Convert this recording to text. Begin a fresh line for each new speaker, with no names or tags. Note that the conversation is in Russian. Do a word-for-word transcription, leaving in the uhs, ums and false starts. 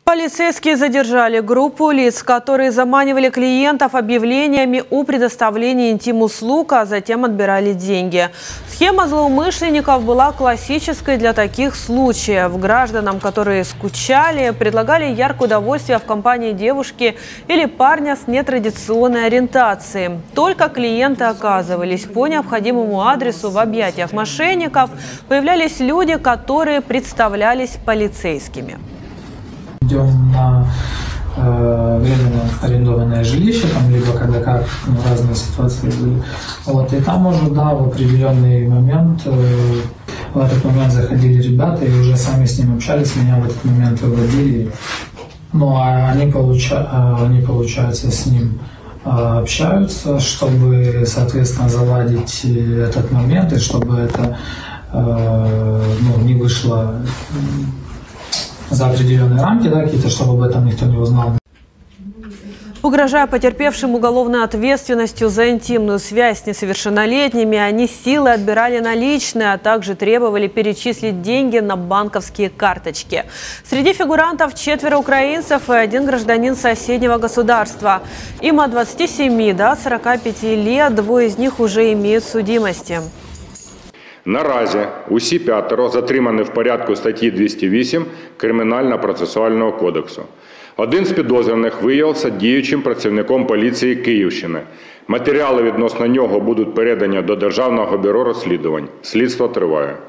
Полицейские задержали группу лиц, которые заманивали клиентов объявлениями о предоставлении интим-услуг, а затем отбирали деньги. Схема злоумышленников была классической для таких случаев. Гражданам, которые скучали, предлагали яркое удовольствие в компании девушки или парня с нетрадиционной ориентацией. Только клиенты оказывались по необходимому адресу в объятиях мошенников, появлялись люди, которые представлялись полицейскими.
Идем на э, временно арендованное жилище, там, либо когда как, ну, разные ситуации были. Вот, и там уже, да, в определенный момент, э, в этот момент заходили ребята и уже сами с ним общались, меня в этот момент выводили. Ну, а они, получа, они получается, с ним э, общаются, чтобы, соответственно, заладить этот момент, и чтобы это э, ну, не вышло за определенные рамки, да, какие-то, чтобы об этом никто не узнал.
Угрожая потерпевшим уголовной ответственностью за интимную связь с несовершеннолетними, они силой отбирали наличные, а также требовали перечислить деньги на банковские карточки. Среди фигурантов четверо украинцев и один гражданин соседнего государства. Им от двадцати семи до сорока пяти лет, двое из них уже имеют судимости.
Наразі усі п'ятеро затримані в порядку статті двісті вісім Кримінально-процесуального кодексу. Один з підозрюваних виявився діючим працівником поліції Київщини. Матеріали відносно нього будуть передані до Державного бюро розслідувань. Слідство триває.